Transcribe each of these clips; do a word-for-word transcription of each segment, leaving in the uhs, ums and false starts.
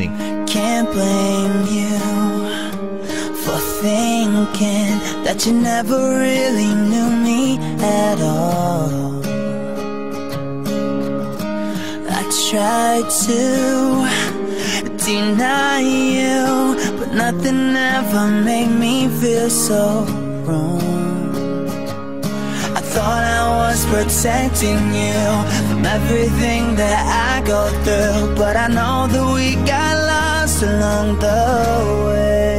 listening. Can't blame you for thinking that you never really knew me at all. I tried to deny you, but nothing ever made me feel so wrong. I thought I was protecting you from everything that I go through, but I know that we got lost along the way.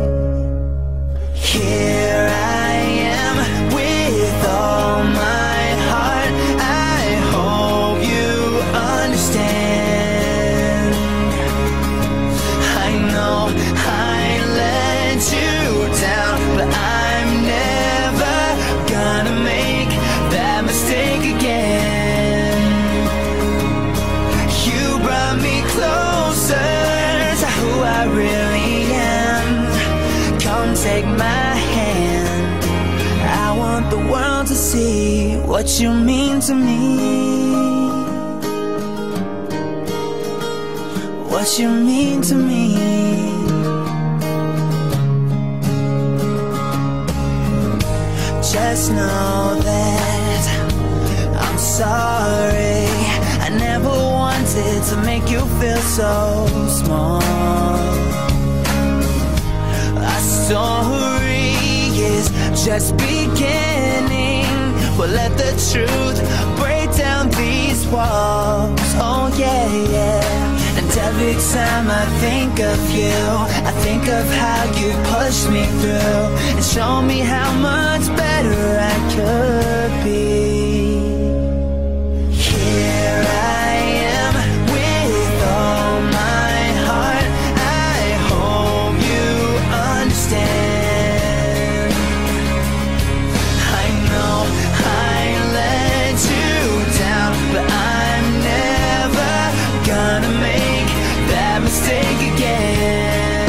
Here I am with all my heart. I hope you understand. I know I let you down, but I'm never gonna make that mistake again. You brought me closer to who I really am. Come take my hand. I want the world to see what you mean to me. What you mean to me. Just know that I'm sorry. I never wanted to make you feel so small. Our story is just beginning, but let the truth break down these walls. Oh yeah, yeah. And every time I think of you, I think of how you pushed me through and show me how much better I could be. Here I am with all my heart. I hope you understand. I know I let you down, but I'm never gonna make that mistake again.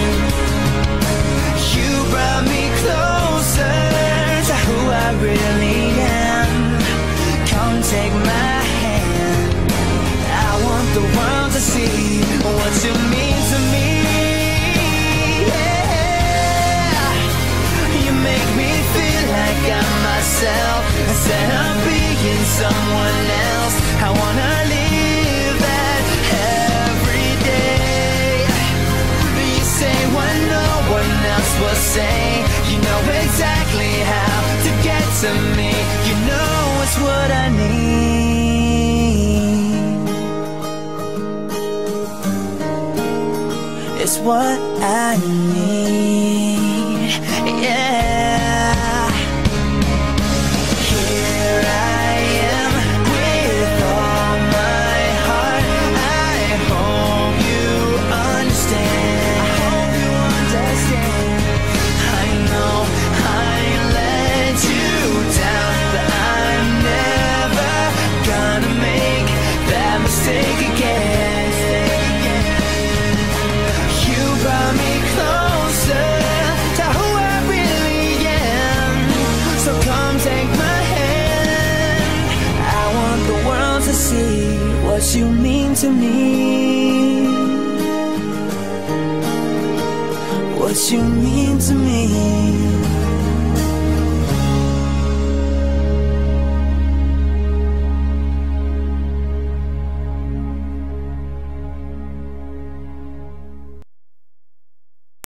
You brought me closer to who I really am. Come take my hand. I want the world to see what you mean to me. Yeah. You make me feel like I'm myself instead of being someone else. I wanna live that every day. You say what no one else will say. You know exactly how to get to me. You know it's what I need. It's what I need. Yeah. Here I am with all my heart. I hope you understand. I hope you understand. I know I let you down, but I'm never gonna make that mistake again. You brought me closer to who I really am. So come take my hand. I want the world to see what you mean to me. What you mean to me.